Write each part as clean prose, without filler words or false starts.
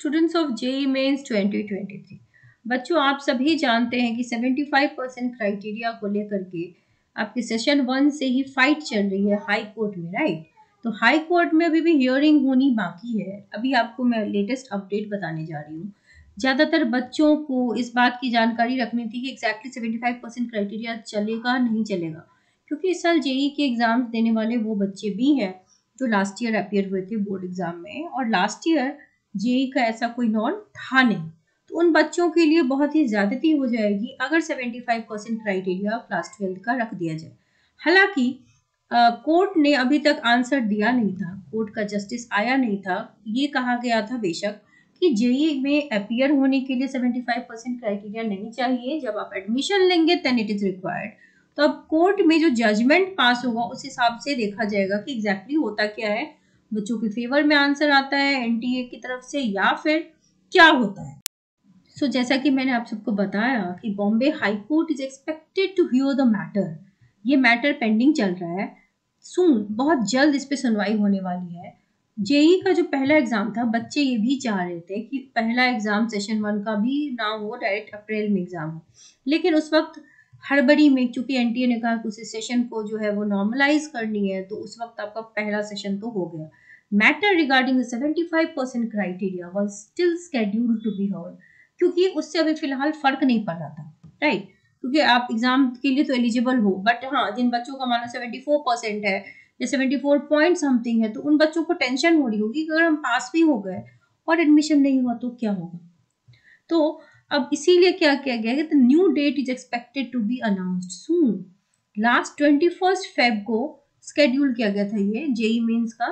Students of JEE mains 2023। बच्चों, आप सभी जानते हैं कि 75% क्राइटेरिया को लेकर के आपके सेशन 1 से ही फाइट चल रही है हाई कोर्ट में, राइट? तो हाई कोर्ट में अभी भी हियरिंग होनी बाकी है। अभी आपको मैं लेटेस्ट अपडेट बताने जा रही हूँ। ज़्यादातर बच्चों को इस बात की जानकारी रखनी थी कि एग्जैक्टली 75% क्राइटेरिया चलेगा नहीं चलेगा, क्योंकि इस साल जेई के एग्जाम्स देने वाले वो बच्चे भी हैं जो लास्ट ईयर अपियर हुए थे बोर्ड एग्जाम में, और लास्ट ईयर जेई का ऐसा कोई नॉर्म था नहीं। तो उन बच्चों के लिए बहुत ही ज्यादती हो जाएगी अगर 75% क्राइटेरिया क्लास 12 का रख दिया जाए। हालांकि कोर्ट ने अभी तक आंसर दिया नहीं था, कोर्ट का जस्टिस आया नहीं था। ये कहा गया था बेशक कि जेई में अपियर होने के लिए 75% क्राइटेरिया नहीं चाहिए, जब आप एडमिशन लेंगे देन इट इज रिक्वायर्ड। तो अब कोर्ट में जो जजमेंट पास होगा उस हिसाब से देखा जाएगा कि एग्जैक्टली होता क्या है, बच्चों के फेवर में आंसर आता है एनटीए की तरफ से या फिर क्या होता है। सो जैसा कि मैंने आप सबको बताया कि Bombay high court is expected to hear the matter. ये मैटर पेंडिंग चल रहा है, सून बहुत जल्द इस पे सुनवाई होने वाली है। जेई का जो पहला एग्जाम था, बच्चे ये भी चाह रहे थे कि पहला एग्जाम सेशन 1 का भी ना हो, डायरेक्ट अप्रैल में एग्जाम हो। लेकिन उस वक्त हड़बड़ी में, क्योंकि एनटीए ने कहा कि उस सेशन को जो है वो नॉर्मलाइज करनी है, तो उस वक्त आपका पहला सेशन तो हो गया। Matter regarding the 75% criteria was still scheduled to be heard, क्योंकि उससे अभी फिलहाल फर्क नहीं पड़ रहा था, राइट? क्योंकि आप एग्जाम के लिए तो एलिजिबल हो, बट हाँ, जिन बच्चों का मानो 74% है या 74 पॉइंट समथिंग है, तो उन बच्चों को टेंशन हो रही होगी कि अगर हम पास भी हो गए और एडमिशन नहीं हुआ तो क्या होगा। तो अब इसीलिए क्या किया गया है, the new date is expected to be announced soon. Last 21 Feb को स्केड्यूल किया गया था ये जेई मेंस का।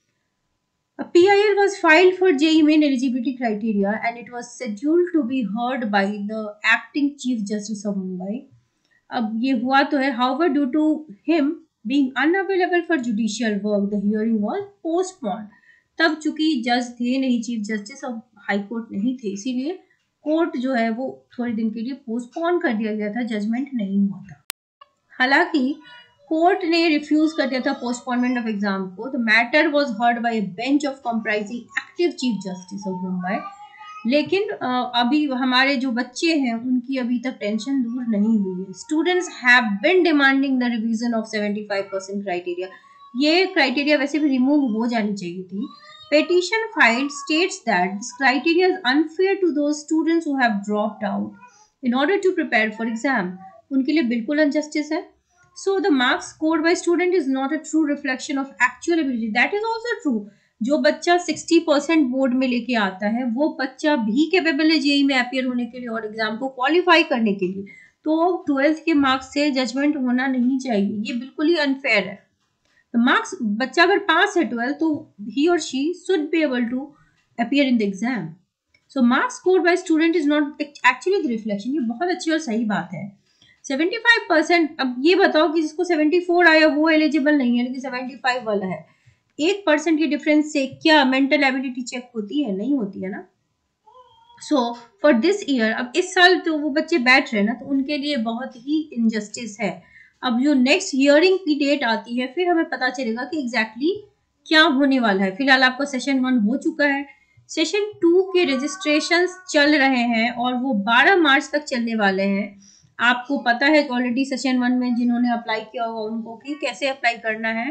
A PIL was filed for JEE main eligibility criteria and it was scheduled to be heard by the acting Chief Justice of Mumbai. अब ये हुआ तो है, however due to him being unavailable for judicial work, the hearing was postponed. तब चूंकि जज थे नहीं, chief justice of high court नहीं थे, इसीलिए कोर्ट जो है वो थोड़े दिन के लिए पोस्टपोन कर दिया गया था, जजमेंट नहीं हुआ था। हालांकि कोर्ट ने रिफ्यूज कर दिया था पोस्टपोनमेंट ऑफ एग्जाम को। The matter was heard by a bench of comprising active chief justice of Mumbai. लेकिन अभी हमारे जो बच्चे हैं उनकी अभी तक टेंशन दूर नहीं हुई है। Students have been demanding the revision of 75% criteria. ये क्राइटेरिया वैसे भी रिमूव हो जानी चाहिए थी। Petition filed states that this criteria is unfair to those students who have dropped out in order to prepare for exam. उनके लिए बिल्कुल अनजस्टिस है। So the marks scored by student is not a true reflection of actual ability. That is also true. जो बच्चा 60% board में लेके आता है वो बच्चा भी कैपेबल है जेई में अपियर होने के लिए और एग्जाम को क्वालिफाई करने के लिए। तो 12th के मार्क्स से जजमेंट होना नहीं चाहिए, ये बिल्कुल ही अनफेयर है। तो मार्क्स, बच्चा अगर पास है 12 तो ही और she should be able to appear in the exam. So marks scored by student is not actually the reflection. ये बहुत अच्छी और सही बात है। 75%, अब ये बताओ कि जिसको 74 आया वो एलिजिबल नहीं है लेकिन 75 वाला है, 1% के डिफरेंस से क्या मेंटल एबिलिटी चेक होती है? नहीं होती है ना। सो फॉर दिस ईयर, अब इस साल तो वो बच्चे बैठ रहे हैं ना, तो उनके लिए बहुत ही इनजस्टिस है। अब जो नेक्स्ट हियरिंग की डेट आती है फिर हमें पता चलेगा कि एग्जैक्टली क्या होने वाला है। फिलहाल आपका सेशन 1 हो चुका है, सेशन 2 के रजिस्ट्रेशंस चल रहे हैं और वो 12 मार्च तक चलने वाले हैं। आपको पता है ऑलरेडी सेशन 1 में जिन्होंने अप्लाई किया होगा उनको कि कैसे अप्लाई करना है।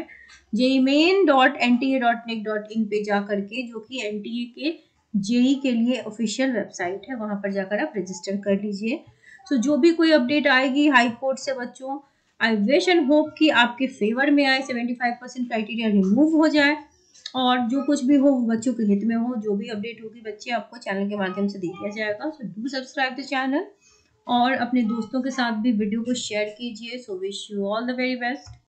jemain.nta.nic.in पे जा करके, जो कि एनटीए के जेई के लिए ऑफिशियल वेबसाइट है, वहां पर जाकर आप रजिस्टर कर लीजिए। सो जो भी कोई अपडेट आएगी हाई कोर्ट से बच्चों, आई विश एंड होप कि आपके फेवर में आए, 75% क्राइटेरिया रिमूव हो जाए और जो कुछ भी हो वो बच्चों के हित में हो। जो भी अपडेट होगी बच्चे आपको चैनल के माध्यम से दे दिया जाएगा। So do subscribe the channel और अपने दोस्तों के साथ भी वीडियो को शेयर कीजिए। So wish you all the very best.